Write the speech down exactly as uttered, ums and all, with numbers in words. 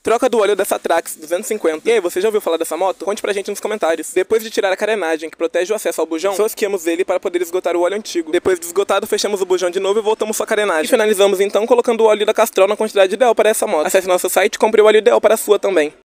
Troca do óleo dessa Trax duzentos e cinquenta. E aí, você já ouviu falar dessa moto? Conte pra gente nos comentários. Depois de tirar a carenagem que protege o acesso ao bujão, rosqueamos ele para poder esgotar o óleo antigo. Depois de esgotado, fechamos o bujão de novo e voltamos sua carenagem. E finalizamos então colocando o óleo da Castrol na quantidade ideal para essa moto. Acesse nosso site e compre o óleo ideal para a sua também.